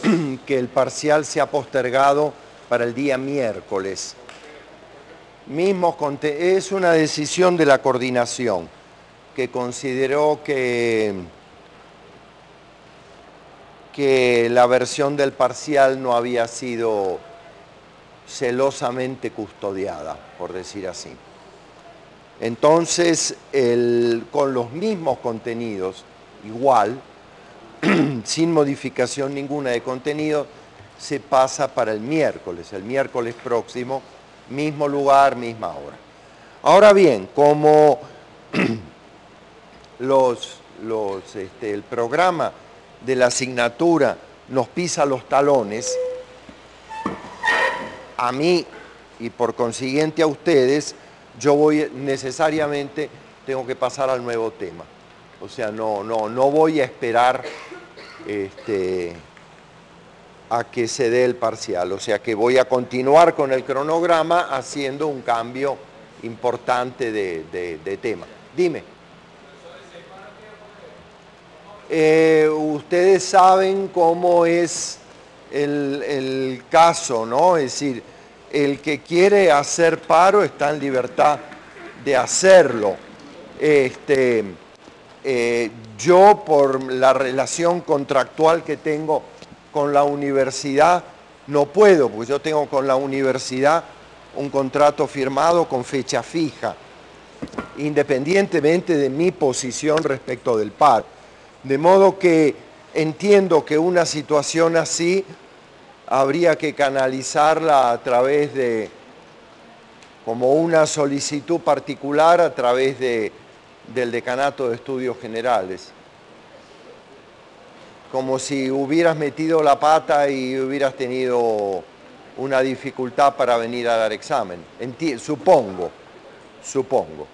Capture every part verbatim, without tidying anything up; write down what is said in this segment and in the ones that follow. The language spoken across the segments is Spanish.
que el parcial se ha postergado para el día miércoles. Mismo es una decisión de la coordinación que consideró que, que la versión del parcial no había sido celosamente custodiada, por decir así. Entonces, el, con los mismos contenidos, igual, sin modificación ninguna de contenido, se pasa para el miércoles, el miércoles próximo, mismo lugar, misma hora. Ahora bien, como los, los, este, el programa de la asignatura nos pisa los talones, a mí y por consiguiente a ustedes, yo voy necesariamente, tengo que pasar al nuevo tema. O sea, no, no, no voy a esperar este, a que se dé el parcial. O sea, que voy a continuar con el cronograma haciendo un cambio importante de, de, de tema. Dime. Eh, ustedes saben cómo es el, el caso, ¿no? Es decir, el que quiere hacer paro está en libertad de hacerlo. Este, eh, yo, por la relación contractual que tengo con la universidad, no puedo, porque yo tengo con la universidad un contrato firmado con fecha fija, independientemente de mi posición respecto del paro. De modo que entiendo que una situación así habría que canalizarla a través de, como una solicitud particular a través de, del Decanato de Estudios Generales. Como si hubieras metido la pata y hubieras tenido una dificultad para venir a dar examen. Enti- supongo, supongo.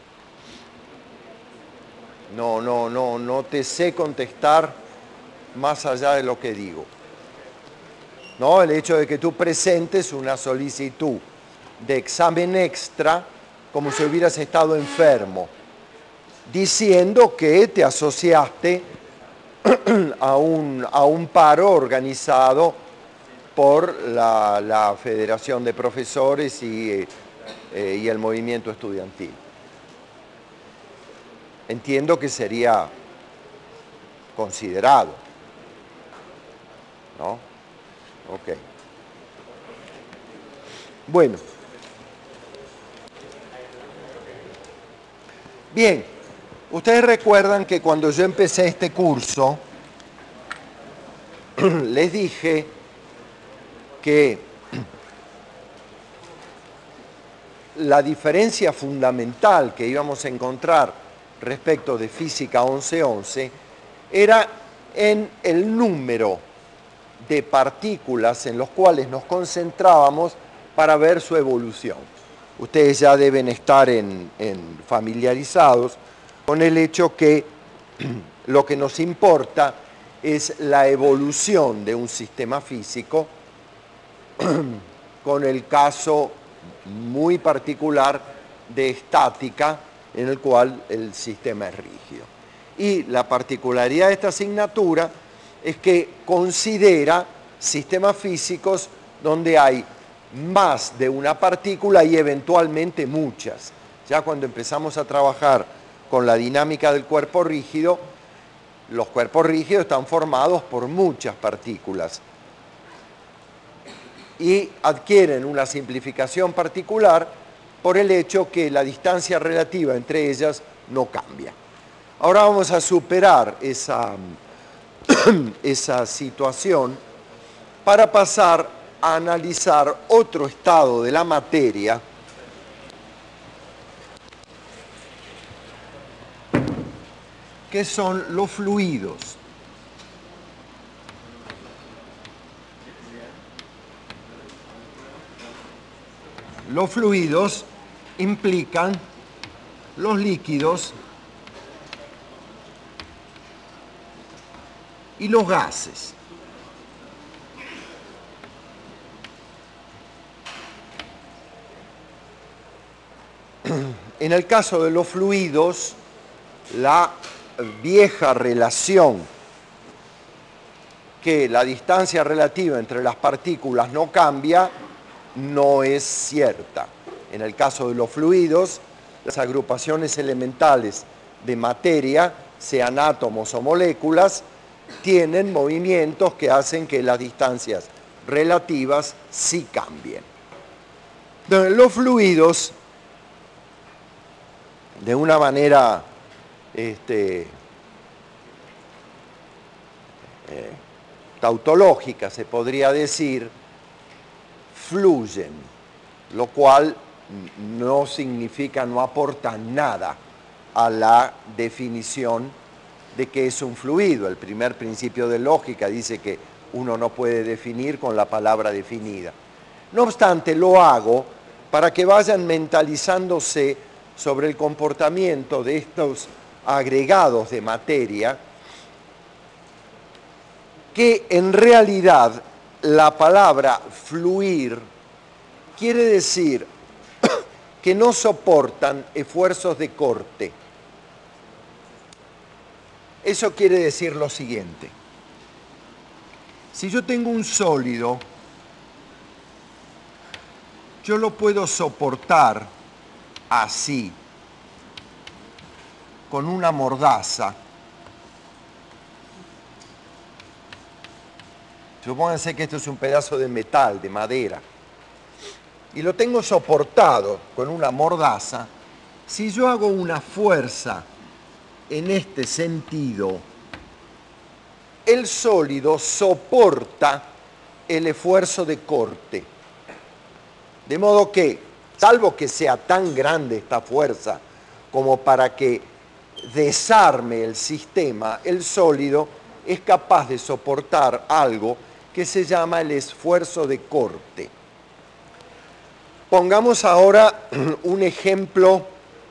No, no, no, no te sé contestar más allá de lo que digo. ¿No? El hecho de que tú presentes una solicitud de examen extra como si hubieras estado enfermo, diciendo que te asociaste a un, a un paro organizado por la, la Federación de Profesores y, eh, y el movimiento estudiantil. Entiendo que sería considerado, ¿no? Ok. Bueno. Bien, ustedes recuerdan que cuando yo empecé este curso, les dije que la diferencia fundamental que íbamos a encontrar respecto de Física once once era en el número de partículas en los cuales nos concentrábamos para ver su evolución. Ustedes ya deben estar en, en familiarizados con el hecho que lo que nos importa es la evolución de un sistema físico con el caso muy particular de estática en el cual el sistema es rígido. Y la particularidad de esta asignatura es que considera sistemas físicos donde hay más de una partícula y eventualmente muchas. Ya cuando empezamos a trabajar con la dinámica del cuerpo rígido, los cuerpos rígidos están formados por muchas partículas y adquieren una simplificación particular por el hecho que la distancia relativa entre ellas no cambia. Ahora vamos a superar esa, esa situación para pasar a analizar otro estado de la materia que son los fluidos. Los fluidos implican los líquidos y los gases. En el caso de los fluidos, la vieja relación que la distancia relativa entre las partículas no cambia, no es cierta. En el caso de los fluidos, las agrupaciones elementales de materia, sean átomos o moléculas, tienen movimientos que hacen que las distancias relativas sí cambien. Entonces, los fluidos, de una manera este, eh, tautológica, se podría decir, fluyen, lo cual no significa, no aporta nada a la definición de qué es un fluido. El primer principio de lógica dice que uno no puede definir con la palabra definida. No obstante, lo hago para que vayan mentalizándose sobre el comportamiento de estos agregados de materia, que en realidad la palabra fluir quiere decir que no soportan esfuerzos de corte. Eso quiere decir lo siguiente: si yo tengo un sólido, yo lo puedo soportar así, con una mordaza. Supónganse que esto es un pedazo de metal, de madera, y lo tengo soportado con una mordaza. Si yo hago una fuerza en este sentido, el sólido soporta el esfuerzo de corte. De modo que, salvo que sea tan grande esta fuerza como para que desarme el sistema, el sólido es capaz de soportar algo que se llama el esfuerzo de corte. Pongamos ahora un ejemplo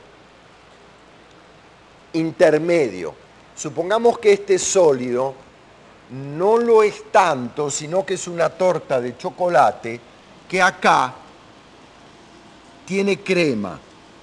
intermedio. Supongamos que este sólido no lo es tanto, sino que es una torta de chocolate que acá tiene crema.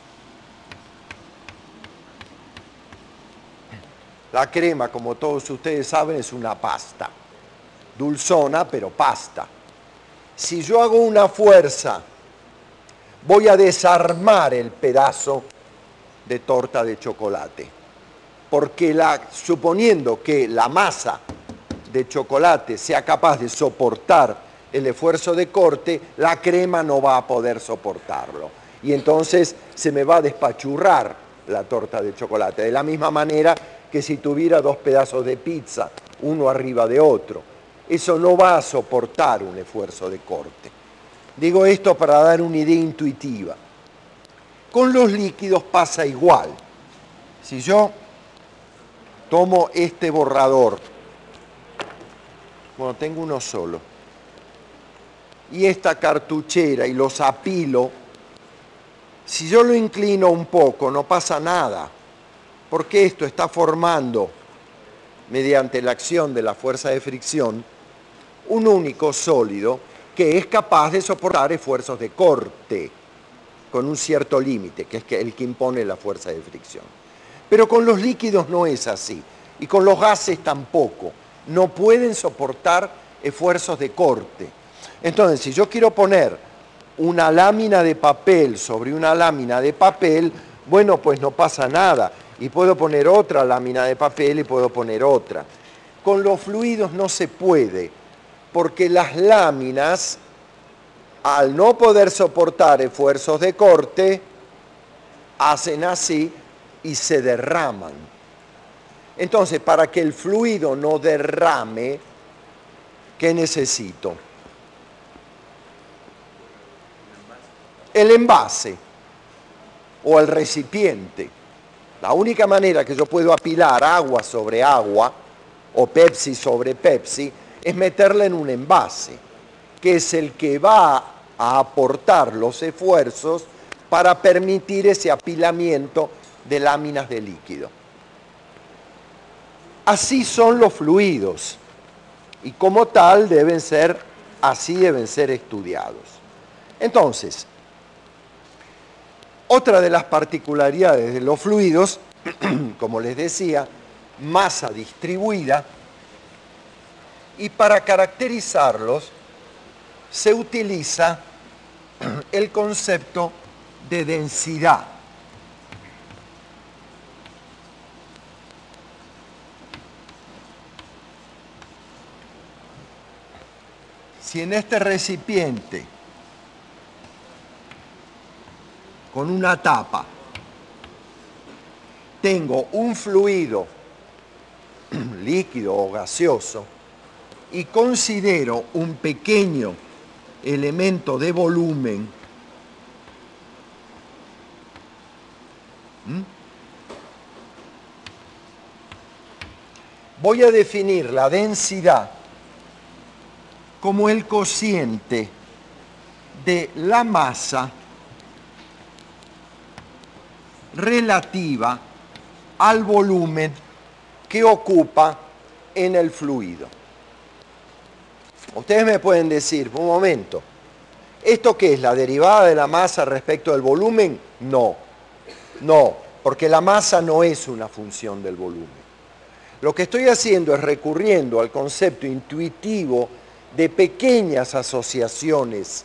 La crema, como todos ustedes saben, es una pasta. Dulzona, pero pasta. Si yo hago una fuerza, voy a desarmar el pedazo de torta de chocolate. Porque la, suponiendo que la masa de chocolate sea capaz de soportar el esfuerzo de corte, la crema no va a poder soportarlo. Y entonces se me va a despachurrar la torta de chocolate. De la misma manera que si tuviera dos pedazos de pizza, uno arriba de otro. Eso no va a soportar un esfuerzo de corte. Digo esto para dar una idea intuitiva. Con los líquidos pasa igual. Si yo tomo este borrador, bueno, tengo uno solo, y esta cartuchera y los apilo, si yo lo inclino un poco no pasa nada, porque esto está formando, mediante la acción de la fuerza de fricción, un único sólido que es capaz de soportar esfuerzos de corte con un cierto límite, que es el que impone la fuerza de fricción. Pero con los líquidos no es así, y con los gases tampoco. No pueden soportar esfuerzos de corte. Entonces, si yo quiero poner una lámina de papel sobre una lámina de papel, bueno, pues no pasa nada. Y puedo poner otra lámina de papel y puedo poner otra. Con los fluidos no se puede, porque las láminas, al no poder soportar esfuerzos de corte, hacen así y se derraman. Entonces, para que el fluido no derrame, ¿qué necesito? El envase o el recipiente. La única manera que yo puedo apilar agua sobre agua o Pepsi sobre Pepsi es meterla en un envase, que es el que va a aportar los esfuerzos para permitir ese apilamiento de láminas de líquido. Así son los fluidos y como tal deben ser, así deben ser estudiados. Entonces, otra de las particularidades de los fluidos, como les decía, masa distribuida, Y para caracterizarlos se utiliza el concepto de densidad. Si en este recipiente con una tapa tengo un fluido líquido o gaseoso y considero un pequeño elemento de volumen, ¿Mm? voy a definir la densidad como el cociente de la masa relativa al volumen que ocupa en el fluido. Ustedes me pueden decir, un momento, ¿esto qué es? ¿La derivada de la masa respecto del volumen? No, no, porque la masa no es una función del volumen. Lo que estoy haciendo es recurriendo al concepto intuitivo de pequeñas asociaciones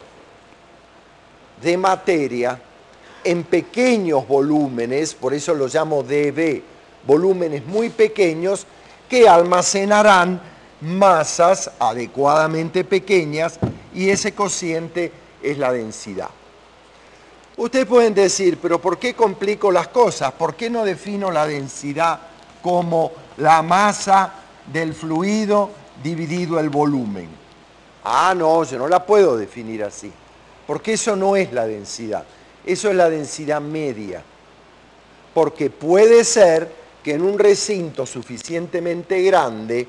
de materia en pequeños volúmenes, por eso lo llamo D B, volúmenes muy pequeños que almacenarán masas adecuadamente pequeñas y ese cociente es la densidad. Ustedes pueden decir, pero ¿por qué complico las cosas? ¿Por qué no defino la densidad como la masa del fluido dividido el volumen? Ah, no, yo no la puedo definir así, porque eso no es la densidad, eso es la densidad media, porque puede ser que en un recinto suficientemente grande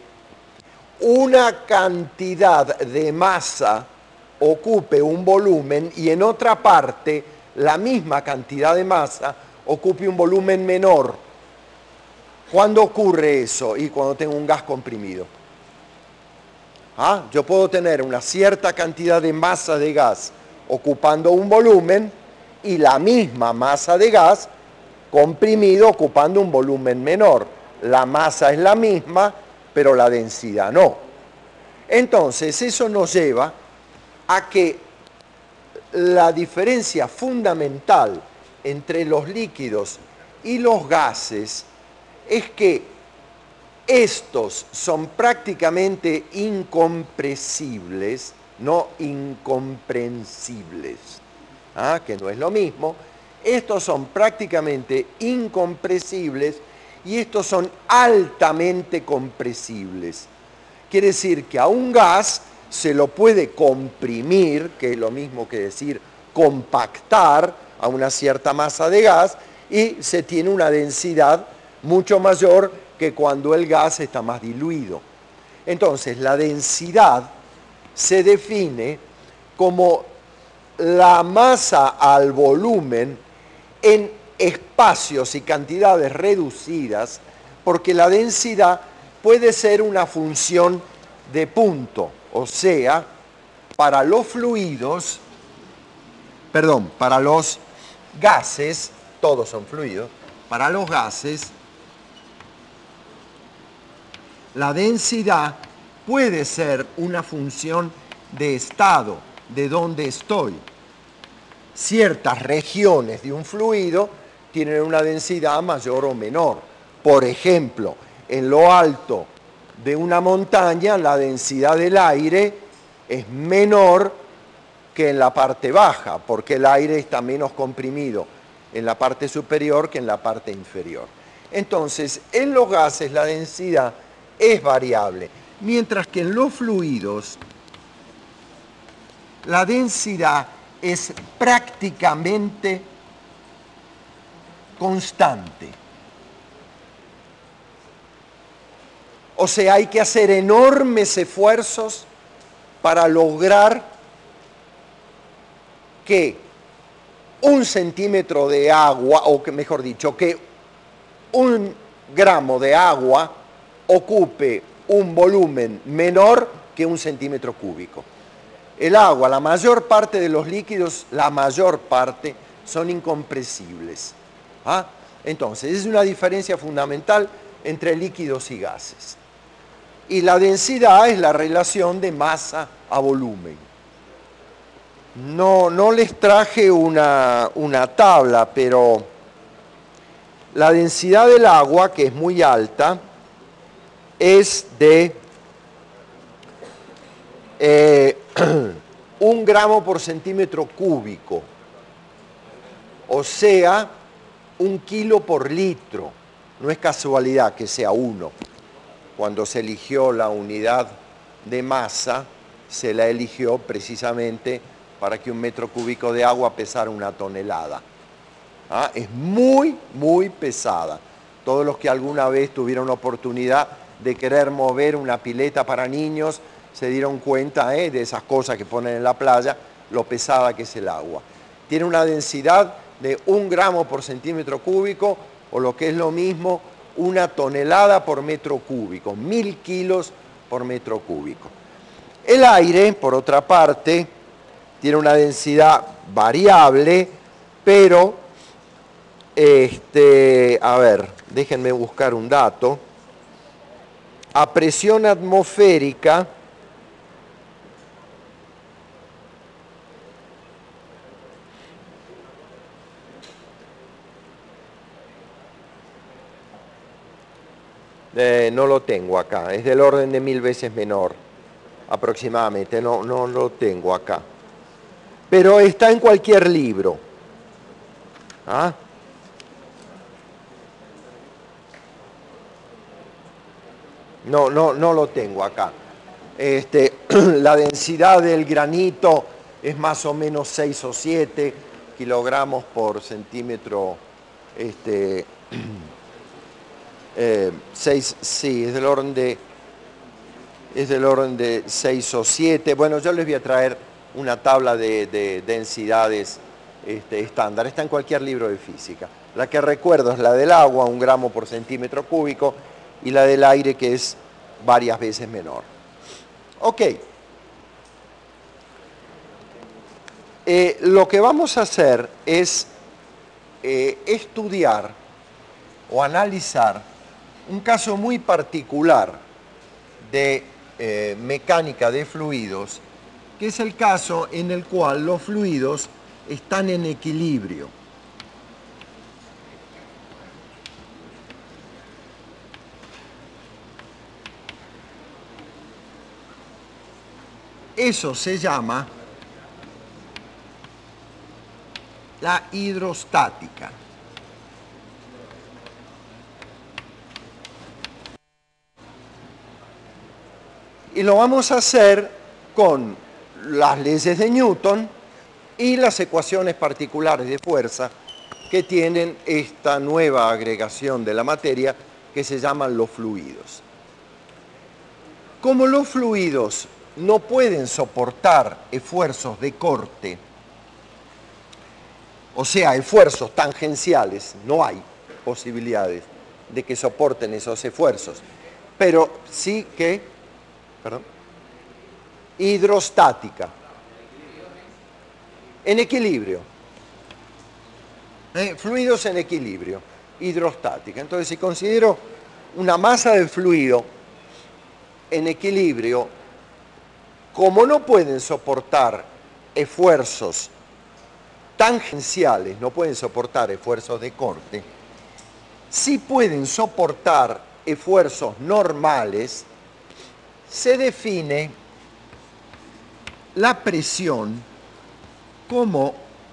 una cantidad de masa ocupe un volumen y en otra parte la misma cantidad de masa ocupe un volumen menor. ¿Cuándo ocurre eso? Y cuando tengo un gas comprimido. ¿Ah? Yo puedo tener una cierta cantidad de masa de gas ocupando un volumen y la misma masa de gas comprimido ocupando un volumen menor. La masa es la misma, pero la densidad no. Entonces, eso nos lleva a que la diferencia fundamental entre los líquidos y los gases es que estos son prácticamente incompresibles, no incomprensibles, ¿ah? Que no es lo mismo. Estos son prácticamente incompresibles y estos son altamente compresibles. Quiere decir que a un gas se lo puede comprimir, que es lo mismo que decir compactar a una cierta masa de gas, y se tiene una densidad mucho mayor que cuando el gas está más diluido. Entonces, la densidad se define como la masa al volumen en espacios y cantidades reducidas, porque la densidad puede ser una función de punto, o sea, para los fluidos, perdón, para los gases, todos son fluidos, para los gases, la densidad puede ser una función de estado, de dónde estoy. Ciertas regiones de un fluido tienen una densidad mayor o menor. Por ejemplo, en lo alto de una montaña, la densidad del aire es menor que en la parte baja, porque el aire está menos comprimido en la parte superior que en la parte inferior. Entonces, en los gases la densidad es variable, mientras que en los fluidos la densidad es prácticamente constante. O sea, hay que hacer enormes esfuerzos para lograr que un centímetro de agua, o que mejor dicho, que un gramo de agua ocupe un volumen menor que un centímetro cúbico. El agua, la mayor parte de los líquidos, la mayor parte, son incompresibles. ¿Ah? Entonces, es una diferencia fundamental entre líquidos y gases. Y la densidad es la relación de masa a volumen. No, no les traje una, una tabla, pero la densidad del agua, que es muy alta, es de eh, un gramo por centímetro cúbico, o sea, un kilo por litro. No es casualidad que sea uno. Cuando se eligió la unidad de masa, se la eligió precisamente para que un metro cúbico de agua pesara una tonelada. ¿Ah? Es muy, muy pesada. Todos los que alguna vez tuvieron la oportunidad de querer mover una pileta para niños se dieron cuenta ¿eh? de esas cosas que ponen en la playa, lo pesada que es el agua. Tiene una densidad de un gramo por centímetro cúbico, o lo que es lo mismo, una tonelada por metro cúbico, mil kilos por metro cúbico. El aire, por otra parte, tiene una densidad variable, pero, este, a ver, déjenme buscar un dato. A presión atmosférica, eh, no lo tengo acá, es del orden de mil veces menor, aproximadamente, no, no lo tengo acá. Pero está en cualquier libro. ¿Ah? No, no, no lo tengo acá. Este, la densidad del granito es más o menos seis o siete kilogramos por centímetro. Este, eh, seis, sí, es del orden de, es del orden de seis o siete. Bueno, yo les voy a traer una tabla de, de densidades este, estándar. Está en cualquier libro de física. La que recuerdo es la del agua, un gramo por centímetro cúbico, y la del aire, que es varias veces menor. Ok. Eh, lo que vamos a hacer es eh, estudiar o analizar un caso muy particular de eh, mecánica de fluidos, que es el caso en el cual los fluidos están en equilibrio. Eso se llama la hidrostática. Y lo vamos a hacer con las leyes de Newton y las ecuaciones particulares de fuerza que tienen esta nueva agregación de la materia que se llaman los fluidos. Como los fluidos no pueden soportar esfuerzos de corte, o sea, esfuerzos tangenciales, no hay posibilidades de que soporten esos esfuerzos, pero sí que, perdón, hidrostática, en equilibrio, ¿Eh? fluidos en equilibrio, hidrostática. Entonces, si considero una masa de fluido en equilibrio, como no pueden soportar esfuerzos tangenciales, no pueden soportar esfuerzos de corte, sí pueden soportar esfuerzos normales, se define la presión como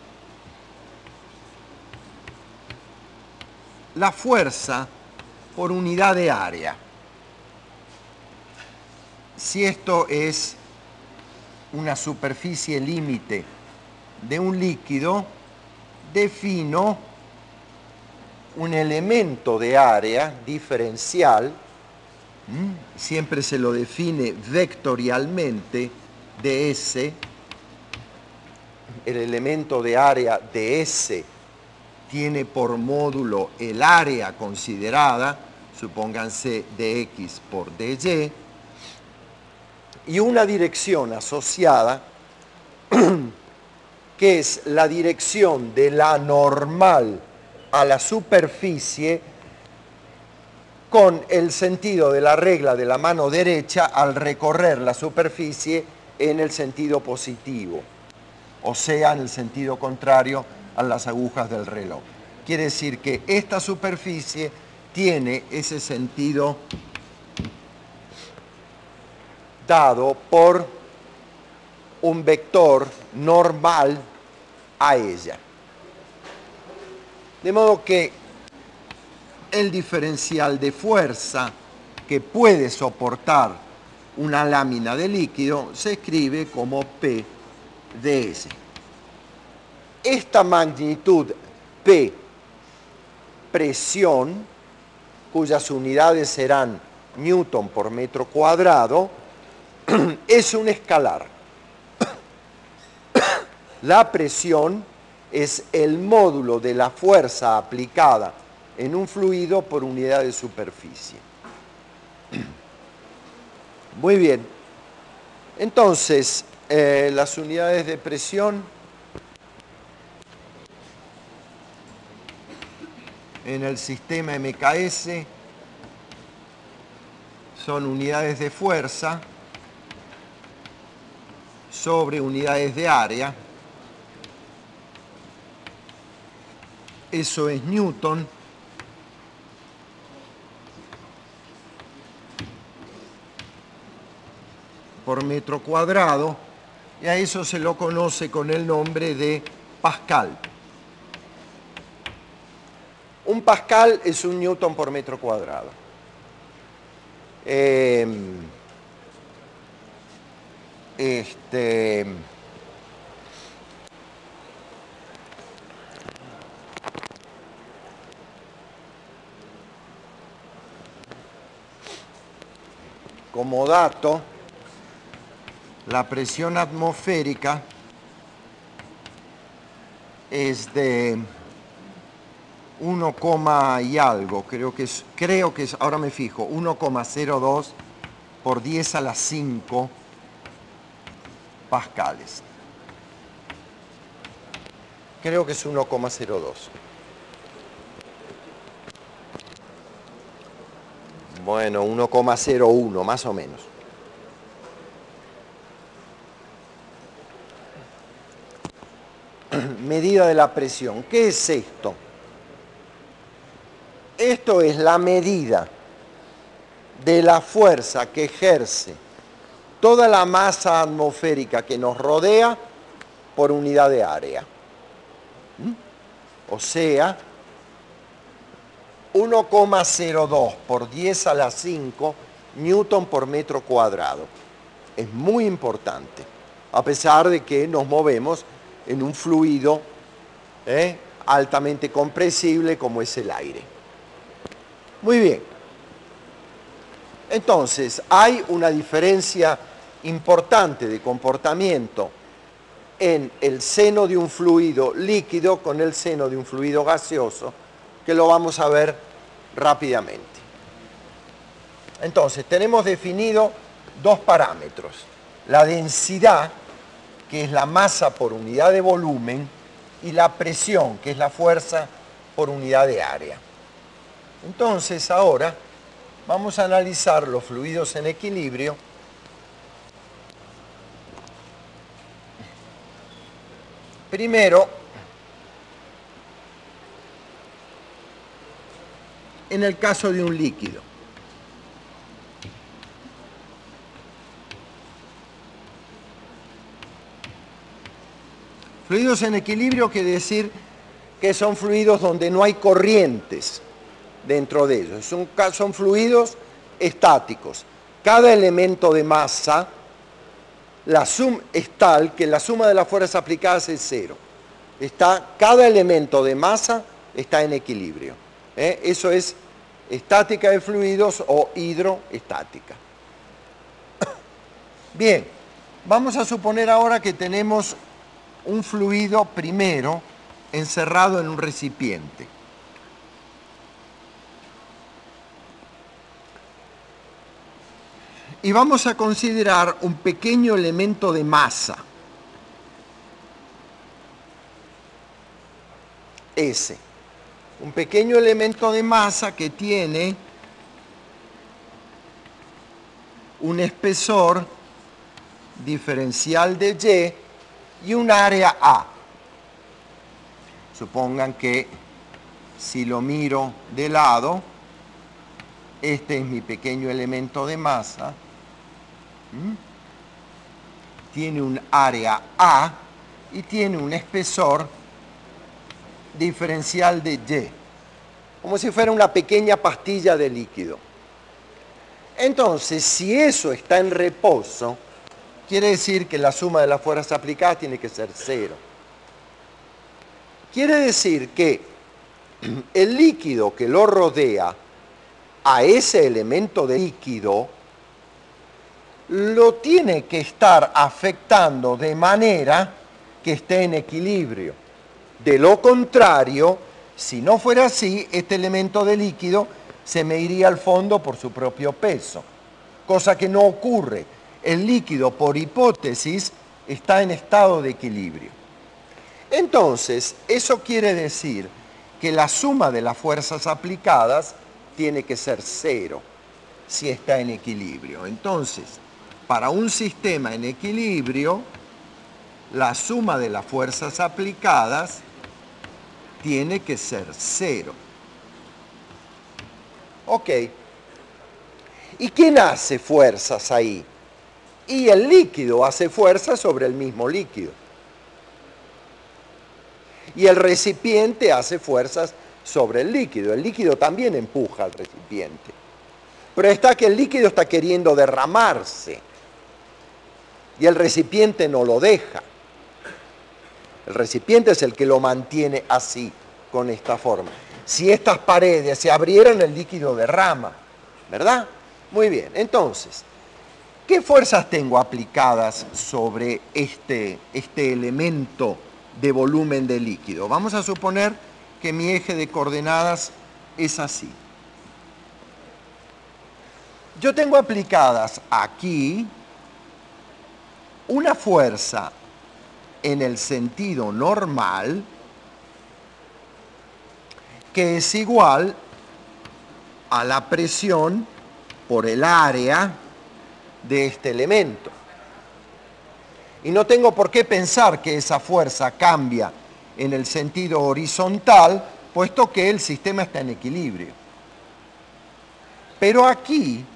la fuerza por unidad de área. Si esto es una superficie límite de un líquido, defino un elemento de área diferencial, ¿m? Siempre se lo define vectorialmente, ds, el elemento de área ds tiene por módulo el área considerada, supónganse dx por dy, y una dirección asociada, que es la dirección de la normal a la superficie con el sentido de la regla de la mano derecha al recorrer la superficie en el sentido positivo, o sea, en el sentido contrario a las agujas del reloj. Quiere decir que esta superficie tiene ese sentido dado por un vector normal a ella. De modo que el diferencial de fuerza que puede soportar una lámina de líquido se escribe como P de S. Esta magnitud P, presión, cuyas unidades serán newton por metro cuadrado, es un escalar. La presión es el módulo de la fuerza aplicada en un fluido por unidad de superficie. Muy bien. Entonces, eh, las unidades de presión en el sistema M K S son unidades de fuerza sobre unidades de área. Eso es Newton por metro cuadrado, y a eso se lo conoce con el nombre de Pascal. Un Pascal es un Newton por metro cuadrado. Eh, este, como dato, la presión atmosférica es de uno, y algo, creo que es, creo que es, ahora me fijo, uno coma cero dos por diez a la cinco pascales. Creo que es uno coma cero dos. Bueno, uno coma cero uno, más o menos. Medida de la presión. ¿Qué es esto? Esto es la medida de la fuerza que ejerce toda la masa atmosférica que nos rodea por unidad de área. ¿Mm? O sea, uno coma cero dos por diez a la cinco newton por metro cuadrado. Es muy importante, a pesar de que nos movemos en un fluido ¿eh? altamente compresible como es el aire. Muy bien. Entonces, hay una diferencia importante de comportamiento en el seno de un fluido líquido con el seno de un fluido gaseoso, que lo vamos a ver rápidamente. Entonces, tenemos definido dos parámetros. La densidad, que es la masa por unidad de volumen, y la presión, que es la fuerza por unidad de área. Entonces, ahora vamos a analizar los fluidos en equilibrio. Primero, en el caso de un líquido. Fluidos en equilibrio quiere decir que son fluidos donde no hay corrientes dentro de ellos. Son, son fluidos estáticos. Cada elemento de masa la sum, es tal que la suma de las fuerzas aplicadas es cero. Está, cada elemento de masa está en equilibrio. ¿eh? Eso es estática de fluidos o hidroestática. Bien, vamos a suponer ahora que tenemos un fluido primero encerrado en un recipiente. Y vamos a considerar un pequeño elemento de masa, S. Un pequeño elemento de masa que tiene un espesor diferencial de Y y un área A. Supongan que si lo miro de lado, este es mi pequeño elemento de masa, ¿Mm? tiene un área A y tiene un espesor diferencial de Y, como si fuera una pequeña pastilla de líquido. Entonces, si eso está en reposo, quiere decir que la suma de las fuerzas aplicadas tiene que ser cero. Quiere decir que el líquido que lo rodea a ese elemento de líquido lo tiene que estar afectando de manera que esté en equilibrio. De lo contrario, si no fuera así, este elemento de líquido se me iría al fondo por su propio peso, cosa que no ocurre. El líquido, por hipótesis, está en estado de equilibrio. Entonces, eso quiere decir que la suma de las fuerzas aplicadas tiene que ser cero si está en equilibrio. Entonces, para un sistema en equilibrio, la suma de las fuerzas aplicadas tiene que ser cero. Ok. ¿Y quién hace fuerzas ahí? Y el líquido hace fuerzas sobre el mismo líquido. Y el recipiente hace fuerzas sobre el líquido. El líquido también empuja al recipiente. Pero está que el líquido está queriendo derramarse. Y el recipiente no lo deja. El recipiente es el que lo mantiene así, con esta forma. Si estas paredes se abrieran, el líquido derrama, ¿verdad? Muy bien, entonces, ¿qué fuerzas tengo aplicadas sobre este, este elemento de volumen de líquido? Vamos a suponer que mi eje de coordenadas es así. Yo tengo aplicadas aquí una fuerza en el sentido normal que es igual a la presión por el área de este elemento. Y no tengo por qué pensar que esa fuerza cambia en el sentido horizontal, puesto que el sistema está en equilibrio. Pero aquí,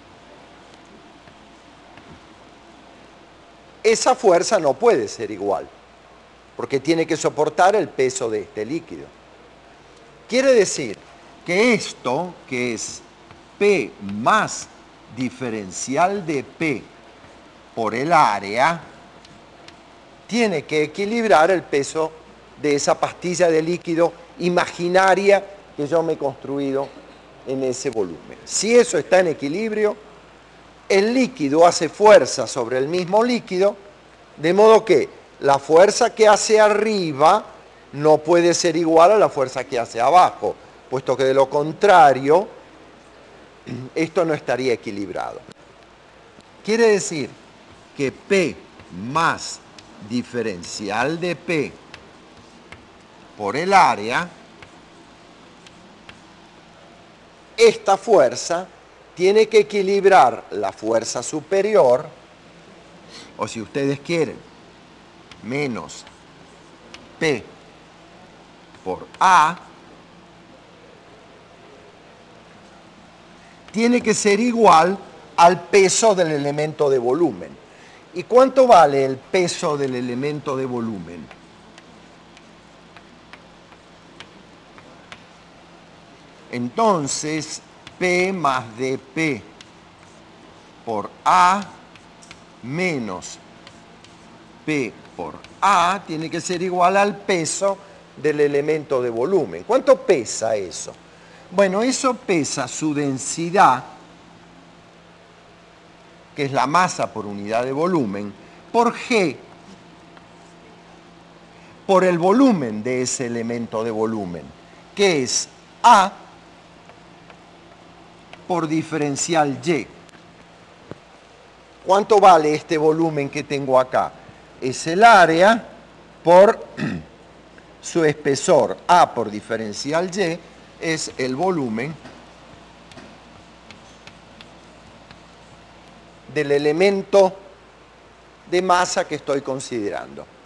esa fuerza no puede ser igual, porque tiene que soportar el peso de este líquido. Quiere decir que esto, que es P más diferencial de P por el área, tiene que equilibrar el peso de esa pastilla de líquido imaginaria que yo me he construido en ese volumen. Si eso está en equilibrio, el líquido hace fuerza sobre el mismo líquido, de modo que la fuerza que hace arriba no puede ser igual a la fuerza que hace abajo, puesto que de lo contrario, esto no estaría equilibrado. Quiere decir que P más diferencial de P por el área, esta fuerza tiene que equilibrar la fuerza superior, o si ustedes quieren, menos P por A, tiene que ser igual al peso del elemento de volumen. ¿Y cuánto vale el peso del elemento de volumen? Entonces, P más dP por A menos P por A tiene que ser igual al peso del elemento de volumen. ¿Cuánto pesa eso? Bueno, eso pesa su densidad, que es la masa por unidad de volumen, por G, por el volumen de ese elemento de volumen, que es A por diferencial Y. ¿Cuánto vale este volumen que tengo acá? Es el área por su espesor. A por diferencial Y es el volumen del elemento de masa que estoy considerando.